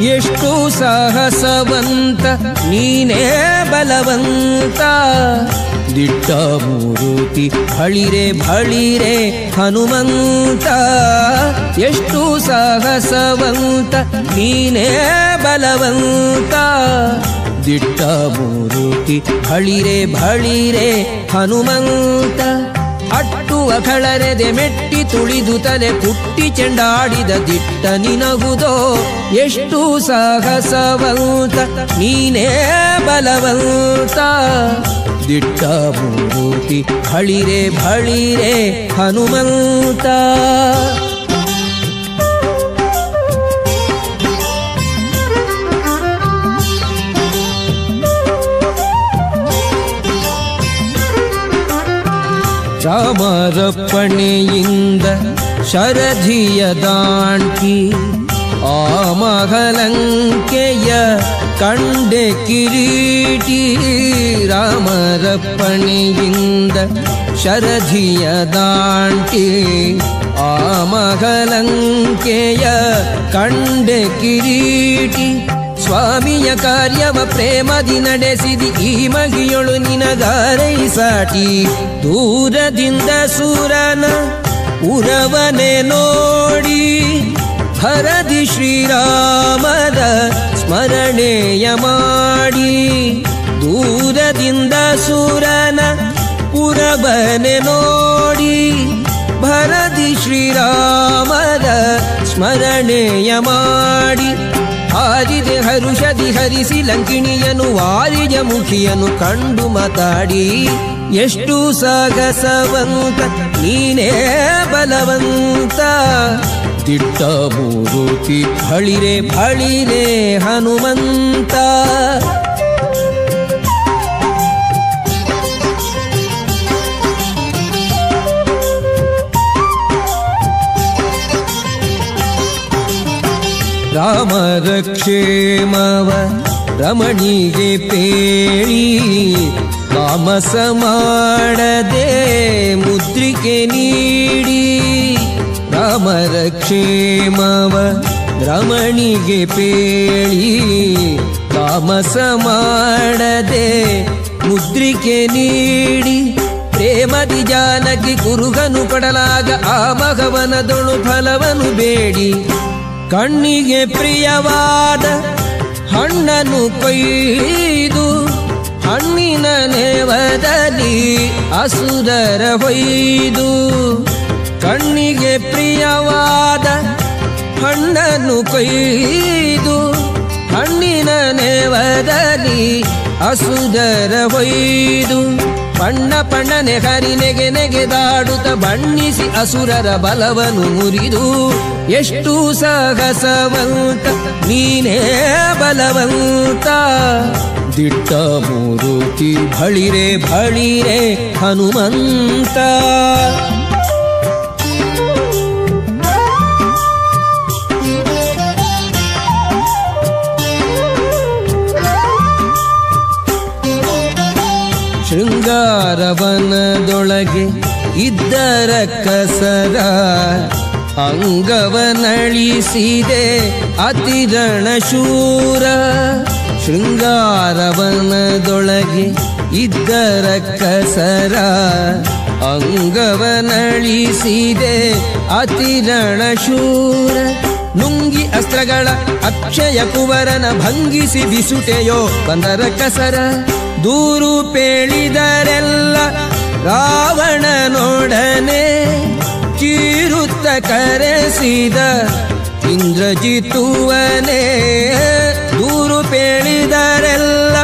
ಎಷ್ಟು ಸಾಹಸವಂತ ನೀನೇ ಬಲವಂತ ದಿಟ್ಟ ಮೂರುತಿ ಭಳಿರೆ ಭಳಿರೆ ಹನುಮಂತ ಎಷ್ಟು ಸಾಹಸವಂತ ನೀನೇ ಬಲವಂತ ದಿಟ್ಟ ಮೂರುತಿ ಭಳಿರೆ ಭಳಿರೆ ಹನುಮಂತ ಅಟ್ಟು ಅಖಳರೆದೆ ಮೆಟ್ಟಿ ತುಳಿದು ತಲೆ ಕುಟ್ಟಿ ಚೆಂಡಾಡಿದ ದಿಟ್ಟ ನಿನಗುದೋ ಎಷ್ಟು ಸಾಹಸವಂತ ನೀನೇ ಬಲವಂತ ದಿಟ್ಟ ಮೂರುತಿ ಭಳಿರೆ ಭಳಿರೆ ಹನುಮಂತ ರಾಮರಪ್ಪಣೆಯಿಂದ ಶರಧಿಯ ದಾಂಟಿ ಆ ಮಹಲಂಕೆಯ ಕಂಡೆ ಕಿರೀಟಿ ರಾಮರಪ್ಪಣೆಯಿಂದ ಶರಧಿಯ ದಾಂಟಿ ಆ ಮಹಲಂಕೆಯ ಕಂಡೆ ಕಿರೀಟಿ ಸ್ವಾಮಿಯ ಕಾರ್ಯವ ಪ್ರೇಮದಿ ನಡೆಸಿದಿ ಈ ಮಗಿಯೊಳು ನಿನಗಾರೈಸಾಟಿ ದೂರದಿಂದ ಸೂರನ ಉರವನೆ ನೋಡಿ ಹರದಿ ಶ್ರೀರಾಮದ ಸ್ಮರಣೆಯ ಮಾಡಿ ದೂರದಿಂದ ಸೂರನ ಉರವನೆ ನೋಡಿ ಭರದಿ ಶ್ರೀರಾಮದ ಸ್ಮರಣೆಯ ಮಾಡಿ ಹಾರಿದೆ ಹರುಷದಿ ಹರಿಸಿ ಲಂಕಿಣಿಯನು ವಾರಿಜ ಮುಖಿಯನು ಕಂಡು ಮಾತಾಡಿ ಎಷ್ಟು ಸಾಗಸವಂತ ನೀನೇ ಬಲವಂತ ದಿಟ್ಟ ಮೂರುತಿ ಭಳಿರೆ ಭಳಿರೆ ಹನುಮಂತ ರಾಮರ ಕ್ಷೇಮವ ರಮಣಿಗೆ ಪೇಳಿ ತಾಮಸ ಮಾಡದೆ ಮುದ್ರಿಕೆ ನೀಡಿ ರಾಮರ ಕ್ಷೇಮವ ರಮಣಿಗೆ ಪೇಳಿ ತಾಮಸ ಮಾಡದೆ ಮುದ್ರಿಕೆ ನೀಡಿ ಪ್ರೇಮದಿ ಜಾನಕಿ ಕುರುಗನು ಕೊಡಲಾಗ ಆ ಮಗವನದೊಳು ಫಲವನು ಬೇಡಿ ಕಣ್ಣಿಗೆ ಪ್ರಿಯವಾದ ಹಣ್ಣನ್ನು ಕೊಯ್ದು ಹಣ್ಣಿನ ನೇವದಲ್ಲಿ ಅಸುರರ ಹೊಯ್ದು ಕಣ್ಣಿಗೆ ಪ್ರಿಯವಾದ ಹಣ್ಣನ್ನು ಕೊಯ್ದು ಹಣ್ಣಿನ ನೇವದಲ್ಲಿ ಅಸುರರ ಹೊಯ್ದು ಪಣ್ಣ ಪಣ್ಣನೆ ಹರಿ ನೆಗೆ ನೆಗೆದಾಡುತ್ತ ಬಣ್ಣಿಸಿ ಅಸುರರ ಬಲವನು ಮುರಿದು ಎಷ್ಟು ಸಾಹಸವಂತ ನೀನೇ ಬಲವಂತ ದಿಟ್ಟ ಮೂರುತಿ ಭಳಿರೆ ಭಳಿರೆ ಹನುಮಂತ ಶೃಂಗಾರವನದೊಳಗೆ ಇದ್ದರ ಕಸರ ಅಂಗವನಳಿಸಿದೆ ಅತಿರಣ ಶೂರ ಶೃಂಗಾರವನದೊಳಗೆ ಇದ್ದರ ಕಸರ ಅಂಗವನಳಿಸಿದೆ ಅತಿರಣ ಶೂರ ನುಂಗಿ ಅಸ್ತ್ರಗಳ ಅಕ್ಷಯ ಕುವರನ ಭಂಗಿಸಿ ಬಿಸುಟೆಯೋ ಬಂದರ ಕಸರ ದೂರು ಪೇಳಿದರೆಲ್ಲ ರಾವಣನೊಡನೆ ಚೀರುತ್ತ ಕರೆಸಿದ ಇಂದ್ರಜಿತುವನೇ ದೂರು ಪೇಳಿದರೆಲ್ಲ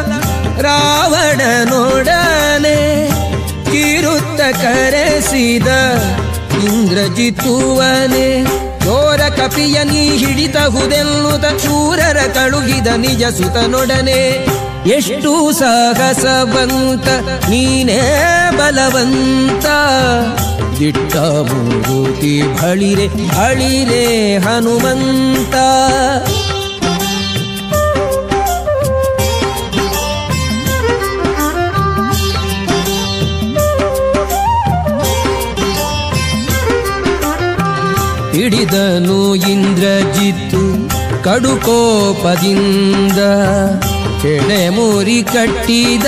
ರಾವಣನೊಡನೆ ಚೀರುತ್ತ ಕರೆಸಿದ ಇಂದ್ರಜಿತುವನೇ ಚೋರ ಕಪಿಯ ನೀ ಹಿಡಿತಹುದೆನ್ನುತ್ತ ಶೂರರ ಕಳುಹಿದ ನಿಜ ಸುತನೊಡನೆ ಎಷ್ಟು ಸಾಹಸವಂತ ನೀನೇ ಬಲವಂತ ದಿಟ್ಟ ಮೂರುತಿ ಭಳಿರೆ ಭಳಿರೆ ಹನುಮಂತ ಹಿಡಿದನು ಇಂದ್ರಜಿತ್ತು ಕಡುಕೋಪದಿಂದ ಎಡೆಮುರಿ ಕಟ್ಟಿದ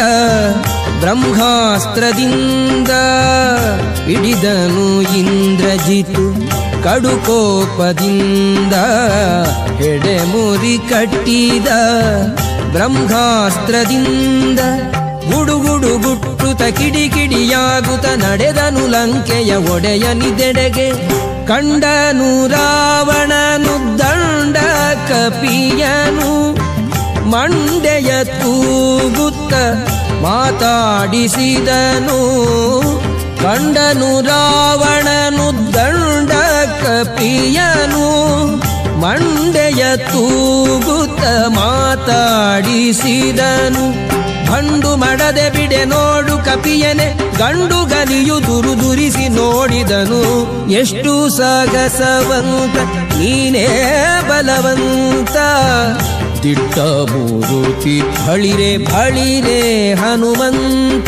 ಬ್ರಹ್ಮಾಸ್ತ್ರದಿಂದ ಹಿಡಿದನು ಇಂದ್ರಜಿತು. ಕಡುಕೋಪದಿಂದ ಎಡೆಮುರಿ ಕಟ್ಟಿದ ಬ್ರಹ್ಮಾಸ್ತ್ರದಿಂದ ಗುಡುಗುಡು ಗುಟ್ಟುತ ಕಿಡಿಕಿಡಿಯಾಗುತ್ತ ನಡೆದನು ಲಂಕೆಯ ಒಡೆಯನಿದೆಡೆಗೆ. ಕಂಡನು ರಾವಣನು ದಂಡ ಕಪಿಯನು ಮಂಡೆಯ ತೂಗುತ್ತ ಮಾತಾಡಿಸಿದನು. ಕಂಡನು ರಾವಣನು ದಂಡ ಕಪಿಯನು ಮಂಡೆಯ ತೂಗುತ್ತ ಮಾತಾಡಿಸಿದನು. ಭಂಡು ಮಡದೆ ಬಿಡೆ ನೋಡು ಕಪಿಯನೆ ಗಂಡು ಗಲಿಯು ದುರುದುರಿಸಿ ನೋಡಿದನು. ಎಷ್ಟು ಸಾಗಸವಂತ ನೀನೇ ಬಲವಂತ, ದಿಟ್ಟ ಮೂರುತಿ ಬಳಿರೆ ಬಳಿರೆ ಹನುಮಂತ.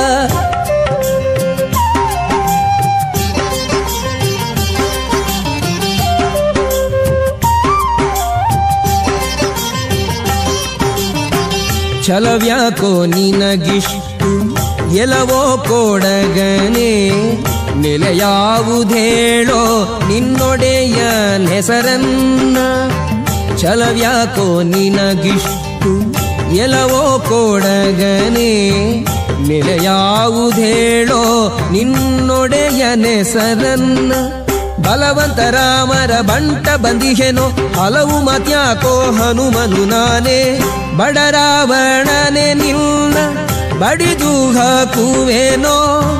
ಛಲವ್ಯಾಕೋ ನಿನಗಿಷ್ಟು ಎಲವೋ ಕೊಡಗನೆ, ನೆಲೆಯಾವುದೇಳೋ ನಿನ್ನೊಡೆಯ ಹೆಸರನ್ನ. ಛಲವ್ಯಾಕೋ ನಿನಗಿಷ್ಟು ಎಲವೋ ಕೊಡಗನೆ, ನೆಲೆಯಾವುದೇಳೋ ನಿನ್ನೊಡೆಯ ಹೆಸರನ್ನ. ಬಲವಂತ ರಾಮರ ಬಂಟ ಬಂದಿಹೆನೋ ಹಲವು ಮತ್ಯಾಕೋ ಹನುಮನು ನಾನೇ. ಬಡರಾವಣನೆ ನಿನ್ನ ಬಡಿದು ಹಾಕುವೆನೋ,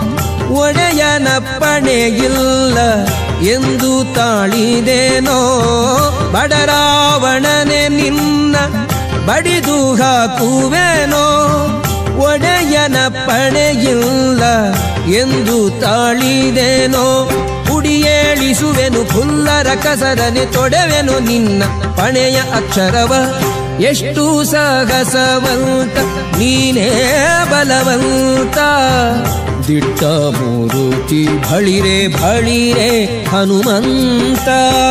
ಒಡೆಯನಪ್ಪಣೆಗಿಲ್ಲ ಎಂದು ತಾಳಿದೇನೋ. ಬಡರಾವಣನೆ ನಿನ್ನ ಬಡಿದು ಹಾಕುವೆನೋ, ಒಡೆಯನಪ್ಪಣೆಗಿಲ್ಲ ಎಂದು ತಾಳಿದೇನೋ. ಕುಡಿಯೇಳಿಸುವೆನು ಫುಲ್ಲರ ಕಸರನೆ ತೊಡೆವೆನು ನಿನ್ನ ಪಣೆಯ ಅಕ್ಷರವ. ಎಷ್ಟು ಸಾಹಸವಂತ ನೀನೇ ಬಲವಂತ, ದಿಟ್ಟ ಮೂರುತಿ ಬಳಿರೆ ಬಳಿರೆ ಹನುಮಂತ.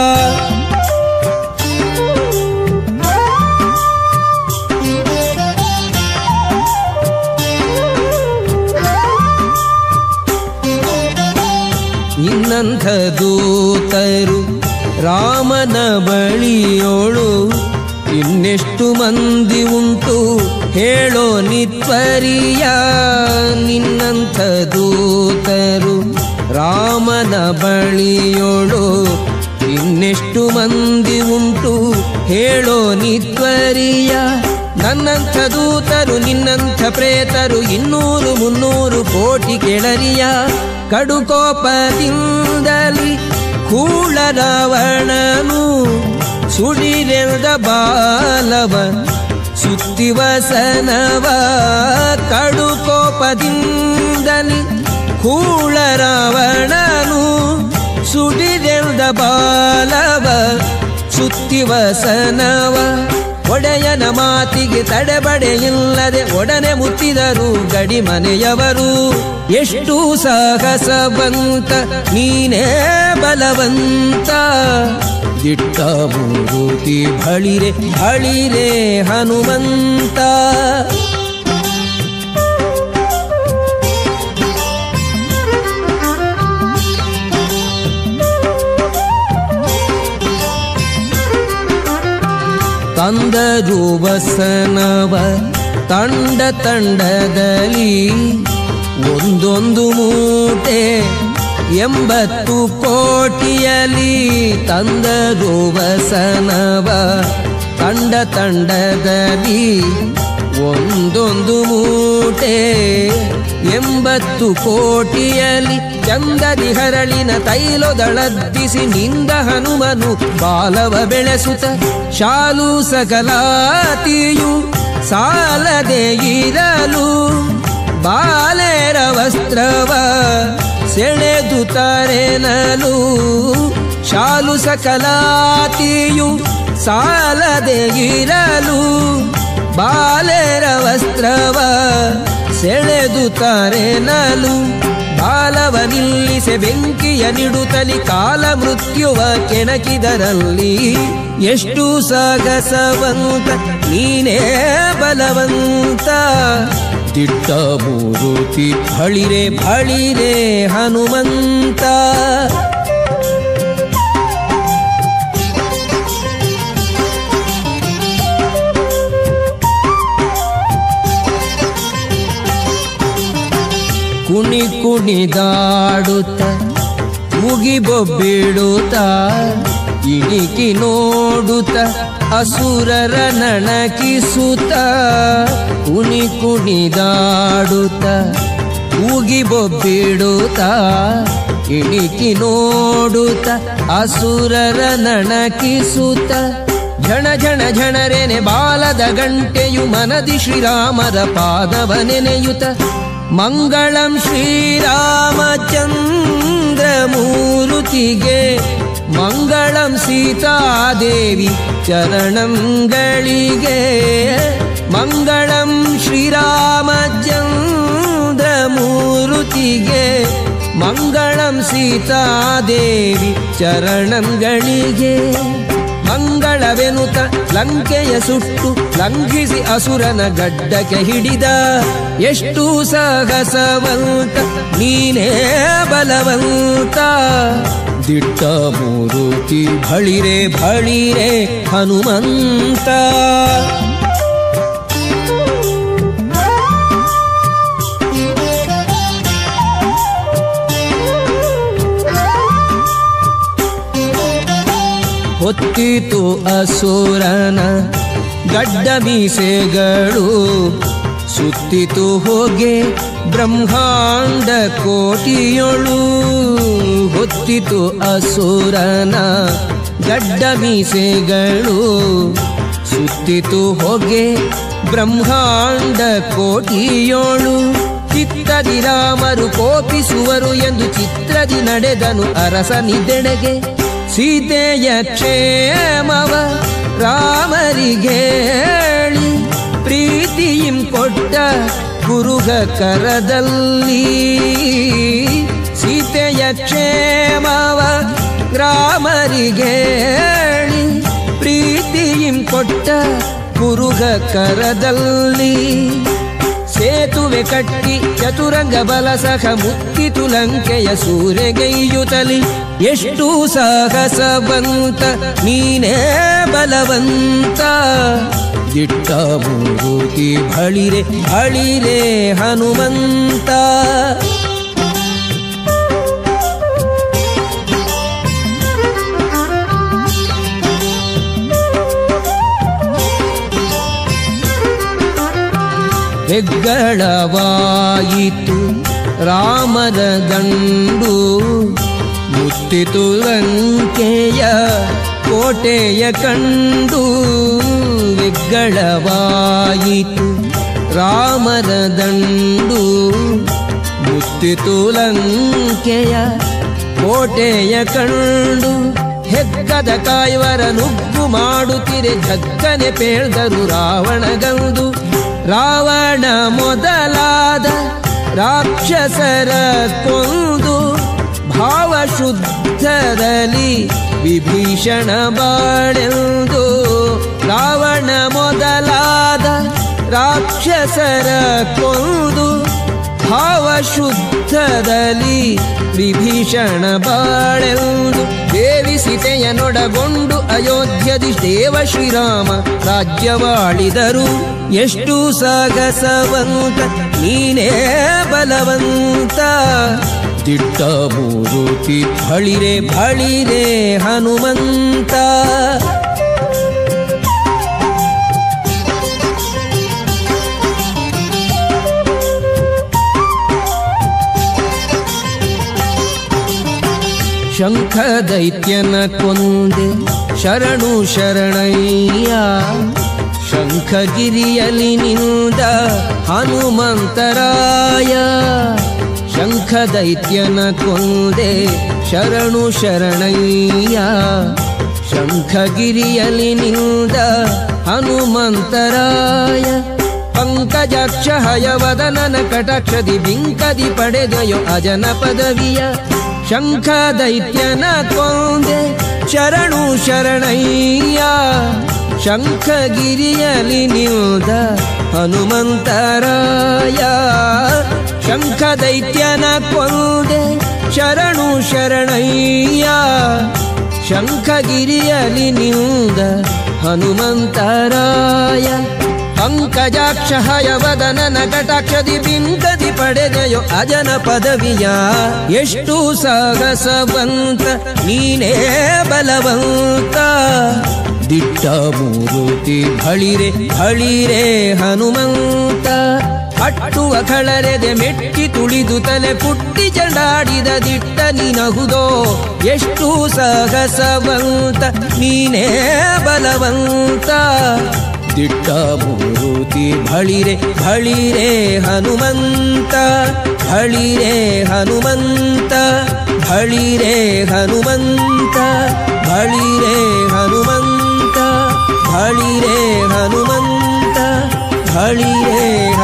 ನಿನ್ನಂಥ ದೂತರು ರಾಮನ ಬಳಿಯೋಳು ಇನ್ನೆಷ್ಟು ಮಂದಿ ಉಂಟು ಹೇಳೋ ನಿತ್ವರಿಯ. ನಿನ್ನಂಥ ದೂತರು ರಾಮನ ಬಳಿಯೋಳು ಇನ್ನೆಷ್ಟು ಮಂದಿ ಉಂಟು ಹೇಳೋ ನಿತ್ವರಿಯ. ನನ್ನಂಥ ದೂತರು ನಿನ್ನಂಥ ಪ್ರೇತರು 200-300 ಕೋಟಿ ಕೆಳರಿಯ. ಕಡುಕೋಪದಿಂದಲಿ ಕೂಳ ರಾವಣನು ಸುಡಿರೆಲ್ದ ಬಾಲವ ಸುತ್ತಿವಸನವ. ಕಡುಕೋಪದಿಂದಲಿ ಕೂಳ ರಾವಣನು ಸುಡಿರೆಲ್ದ ಬಾಲವ ಸುತ್ತಿವಸನವ. ಒಡೆಯನ ಮಾತಿಗೆ ತಡೆಬಡೆಯಿಲ್ಲದೆ ಒಡನೆ ಮುತ್ತಿದರು ಗಡಿ ಮನೆಯವರು. ಎಷ್ಟು ಸಾಹಸವಂತ ನೀನೇ ಬಲವಂತ, ದಿಟ್ಟ ಮೂರುತಿ ಬಳಿರೆ ಬಳಿರೆ ಹನುಮಂತ. ತಂದರು ವಸನವ ತಂಡ ತಂಡದಲ್ಲಿ ಒಂದೊಂದು ಮೂಟೆ 80 ಕೋಟಿಯಲಿ. ತಂದರು ವಸನವ ತಂಡ ತಂಡದಲ್ಲಿ ಒಂದೊಂದು ಮೂಟೆ 80 ಕೋಟಿಯಲಿ. ಚಂದದಿ ಹರಳಿನ ತೈಲೊದಳದ್ದಿಸಿ ನಿಂದ ಹನುಮನು ಬಾಲವ ಬೆಳೆಸುತ್ತ. ಶಾಲು ಸಕಲಾತಿಯು ಸಾಲದೆ ಇರಲು ಬಾಲೆರ ವಸ್ತ್ರವ ಸೆಳೆದು ತರೆನಲು. ಶಾಲು ಸಕಲಾತಿಯು ಸಾಲದೆ ಇರಲು ಬಾಲೆರ ವಸ್ತ್ರವ ಸೆಳೆದು ತಾರೆನಲು ಬಾಲವ ನಿಲ್ಲಿಸೆ ಬೆಂಕಿಯ ನಿಡುತ್ತಲಿ ಕಾಲ ಮೃತ್ಯುವ ಕೆಣಕಿದರಲ್ಲಿ ಎಷ್ಟು ಸಾಗಸವಂತ ನೀನೇ ಬಲವಂತ ದಿಟ್ಟ ಮೂರುತಿ ಬಳಿರೆ ಬಳಿರೆ ಹನುಮಂತ ಕುಣಿ ಕುಣಿದಾಡುತ್ತ ಮುಗಿಬೊಬ್ಬಿಡುತ್ತ ಇಣಿಕಿ ನೋಡುತ್ತ ಅಸುರರ ನಣಕಿಸುತ್ತ ಕುಣಿ ಕುಣಿದಾಡುತ್ತ ಮುಗಿಬೊಬ್ಬಿಡುತ್ತ ಇಣಿಕಿ ನೋಡುತ್ತ ಅಸುರರ ನಣಕಿಸುತ್ತ ಝಣ ಝಣ ಝಣರೆನೆ ಬಾಲದ ಗಂಟೆಯು ಮನದಿ ಶ್ರೀರಾಮರ ಪಾದವ ನೆನೆಯುತ್ತ ಮಂಗಳಂ ಶ್ರೀರಾಮಚಂದ್ರಮೂರುತಿಗೆ ಮಂಗಳಂ ಸೀತಾದೇವಿ ಚರಣಂಗಳಿಗೆ ಮಂಗಳಂ ಶ್ರೀರಾಮಚಂದ್ರಮೂರುತಿಗೆ ಮಂಗಳಂ ಸೀತಾದೇವಿ ಚರಣಂಗಳಿಗೆ ಮಂಗಳವೆನುತ ಲಂಕೆಯ ಸುಟ್ಟು ಲಂಘಿಸಿ ಅಸುರನ ಗಡ್ಡಕ್ಕೆ ಹಿಡಿದ ಎಷ್ಟು ಸಾಹಸವಂತ ನೀನೇ ಬಲವಂತ ದಿಟ್ಟ ಮೂರುತಿ ಬಳಿರೆ ಬಳಿರೆ ಹನುಮಂತ ಹೊತ್ತಿತು ಅಸುರನ ಗಡ್ಡ ಮೀಸೆಗಳು ಸುತ್ತಿತು ಹೋಗೆ ಬ್ರಹ್ಮಾಂಡ ಕೋಟಿಯೊಳು ಹೊತ್ತಿತು ಅಸುರನ ಗಡ್ಡ ಮೀಸೆಗಳು ಸುತ್ತಿತು ಹೋಗೆ ಬ್ರಹ್ಮಾಂಡ ಕೋಟಿಯೊಳು ಚಿತ್ತದಿ ರಾಮರು ಕೋಪಿಸುವರು ಎಂದು ಚಿತ್ರದಿ ನಡೆದನು ಅರಸನಿದೆಡೆಗೆ ಸೀತೆಯ ಕ್ಷೇಮವ ರಾಮರಿಗೇಳಿ ಪ್ರೀತಿಯಿಂ ಕೊಟ್ಟ ಗುರುಗ ಕರದಲ್ಲಿ ಸೀತೆಯ ಕ್ಷೇಮವ ರಾಮರಿಗೇಳಿ ಪ್ರೀತಿಯಿಂ ಕೊಟ್ಟ ಗುರುಗ ಕರದಲ್ಲಿ ಸೇತುವೆ ಕಟ್ಟಿ ಚತುರಂಗ ಬಲ ಸಹ ಮುತ್ತಿತು ಲಂಕೆಯ ಸೂರೆಗೈಯುತ್ತಲಿ ಎಷ್ಟು ಸಾಹಸವಂತ ನೀನೇ ಬಲವಂತ ದಿಟ್ಟ ಮೂರುತಿ ಬಳಿರೆ ಬಳಿರೆ ಹನುಮಂತ ಹೆಗ್ಗಳವಾಯಿತು ರಾಮರ ದಂಡು ಮುತ್ತಿತು ಲಂಕೆಯ ಕೋಟೆಯ ಕಂಡು ಹೆಗ್ಗಳವಾಯಿತು ರಾಮರ ದಂಡು ಮುತ್ತಿತು ಲಂಕೆಯ ಕೋಟೆಯ ಕಂಡು ಹೆಗ್ಗದ ಕಾಯುವರ ನುಗ್ಗು ಮಾಡುತ್ತಿರೆ ಧಕ್ಕನೆ ಪೇಳ್ದರು ರಾವಣಗಂದು ರಾವಣ ಮೊದಲಾದ ರಾಕ್ಷಸರ ಕೊಂದು ಭಾವಶುದ್ಧರಲ್ಲಿ ವಿಭೀಷಣ ಬಾಳೆಂದು ರಾವಣ ಮೊದಲಾದ ರಾಕ್ಷಸರ ಕೊಂದು ಭಾವಶುದ್ಧದಲ್ಲಿ ವಿಭೀಷಣ ಬಾಳೆಂದು ದೇವಿ ಸೀತೆಯನೊಡಗೊಂಡು ಅಯೋಧ್ಯದಿ ದೇವ ಶ್ರೀರಾಮ ರಾಜ್ಯವಾಳಿದರು ಎಷ್ಟು ಸಾಗಸವಂತ ನೀನೇ ಬಲವಂತ ದಿಟ್ಟ ಮೂರುತಿ ಬಳಿರೆ ಬಳಿರೆ ಹನುಮಂತ ಶಂಖ ದೈತ್ಯನ ಕೊಂದೆ ಶರಣು ಶರಣಯ್ಯ ಶಂಖಗಿರಿಯಲಿ ನಿಂದ ಹನುಮಂತರಾಯ ಶಂಖ ದೈತ್ಯನ ಕೊಂದೆ ಶರಣು ಶರಣಯ್ಯ ಶಂಖಗಿರಿಯಲಿ ನಿಂದ ಹನುಮಂತರಾಯ ಪಂಕಜಾಕ್ಷ ಹಯವದನನ ಕಟಾಕ್ಷದಿ ಬಿಂಕದಿ ಪಡೆದೆಯೋ ಅಜನ ಪದವಿಯ ಶಂಖ ದೈತ್ಯನ ಕೊಂದೆ ಶರಣು ಶರಣಯ್ಯ ಶಂಖಗಿರಿಯಲಿ ನಿಲ್ದ ಹನುಮಂತರಾಯ ಶಂಖ ದೈತ್ಯನ ಕೊಂದೆ ಶರಣು ಶರಣಯ್ಯ ಶಂಖಗಿರಿಯಲಿ ನಿಲ್ದ ಹನುಮಂತರಾಯ ಪಂಕಜಾಕ್ಷ ಹಯವದನನ ಕಟಾಕ್ಷದಿ ಬಿಂಕದಿ ಪಡೆದೆಯೋ ಅಜನ ಪದವಿಯ ಎಷ್ಟು ಸಾಹಸವಂತ ನೀನೇ ಬಲವಂತ ದಿಟ್ಟ ಮೂರುತಿ ಬಳಿರೆ ಬಳಿರೆ ಹನುಮಂತ ಅಟ್ಟುವ ಕಳರೆದೆ ಮೆಟ್ಟಿ ತುಳಿದು ತಲೆ ಪುಟ್ಟಿ ಚಂಡಾಡಿದ ದಿಟ್ಟ ನಿನಹುದೋ ಎಷ್ಟು ಸಾಹಸವಂತ ನೀನೇ ಬಲವಂತ ದಿಟ್ಟ ಮೂರುತಿ ಬಳಿರೆ ಬಳಿರೆ ಹನುಮಂತ ಬಳಿರೆ ಹನುಮಂತ ಬಳಿರೆ ಹನುಮಂತ ಬಳಿರೆ ಹನುಮಂತ ಬಳಿರೆ ಹನುಮಂತ ಬಳಿರೆ